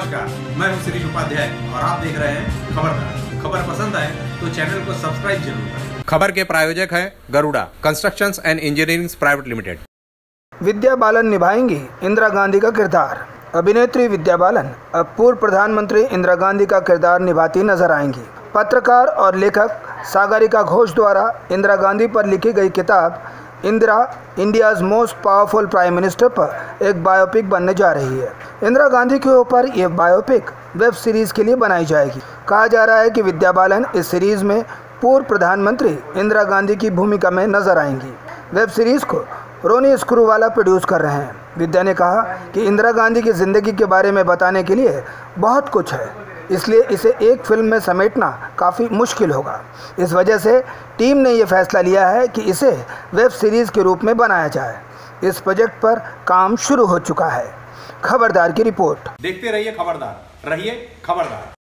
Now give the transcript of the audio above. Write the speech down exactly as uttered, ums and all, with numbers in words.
नमस्कार, मैं हूं शिरीष उपाध्याय और आप देख रहे हैं खबरदार। खबर पसंद आए तो चैनल को सब्सक्राइब जरूर करें। खबर के प्रायोजक हैं Garuda constructions and engineering private limited. Vidya Balan निभाएंगी इंदिरा गांधी का किरदार। अभिनेत्री विद्या बालन अब पूर्व प्रधानमंत्री इंदिरा गांधी का किरदार निभाती नजर आएंगी। पत्रकार और लेखक सागरिका घोष द्वारा इंदिरा गांधी पर लिखी गई किताब Indira India's most powerful prime minister पर एक बायोपिक बनने जा रही है। इंदिरा गांधी के ऊपर यह बायोपिक वेब सीरीज़ के लिए बनाई जाएगी। कहा जा रहा है कि विद्या बालन इस सीरीज़ में पूर्व प्रधानमंत्री इंदिरा गांधी की भूमिका में नजर आएंगी। वेब सीरीज़ को रोनी स्क्रूवाला प्रोड्यूस कर रहे हैं। विद्या ने कहा कि इंदिरा गांधी की ज़िंदगी के बारे में बताने के लिए बहुत कुछ है, इसलिए इसे एक फिल्म में समेटना काफ़ी मुश्किल होगा। इस वजह से टीम ने यह फैसला लिया है कि इसे वेब सीरीज़ के रूप में बनाया जाए। इस प्रोजेक्ट पर काम शुरू हो चुका है। खबरदार की रिपोर्ट। देखते रहिए खबरदार, रहिए खबरदार।